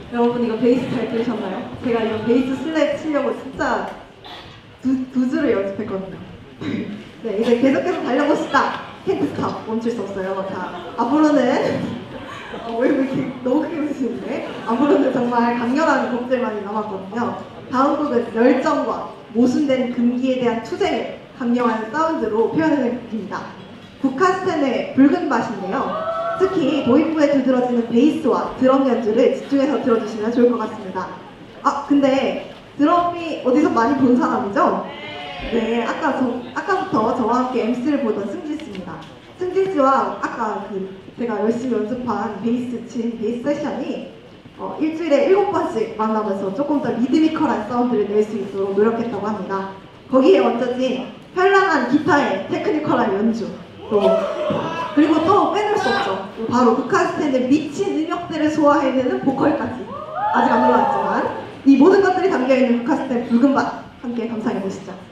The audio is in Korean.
여러분 이거 베이스 잘 들으셨나요? 제가 이거 베이스 슬랩 치려고 진짜 두 주를 연습했거든요. 네, 이제 계속해서 달려봅시다. 캔트스탑 멈출 수 없어요. 자, 앞으로는 왜 이렇게 너무 크게 웃으시는데? 앞으로는 정말 강렬한 곡들만이 남았거든요. 다음 곡은 열정과 모순된 금기에 대한 투쟁을 강력한 사운드로 표현하는 곡입니다. 북카스텐의 붉은 밭인데요. 특히 도입부에 두드러지는 베이스와 드럼 연주를 집중해서 들어주시면 좋을 것 같습니다. 아, 근데 드럼이 어디서 많이 본 사람이죠? 네, 아까부터 저와 함께 MC를 보던 승지씨입니다. 승지씨와 아까 제가 열심히 연습한 베이스 세션이 일주일에 7번씩 만나면서 조금 더 리드미컬한 사운드를 낼 수 있도록 노력했다고 합니다. 거기에 얹어진 현란한 기타의 테크니컬한 연주, 그리고 또 빼놓을 수 없죠. 바로 북카스텐의 미친 음역대를 소화해내는 보컬까지. 아직 안 올라왔지만 이 모든 것들이 담겨있는 북카스텐 붉은 밭 함께 감상해보시죠.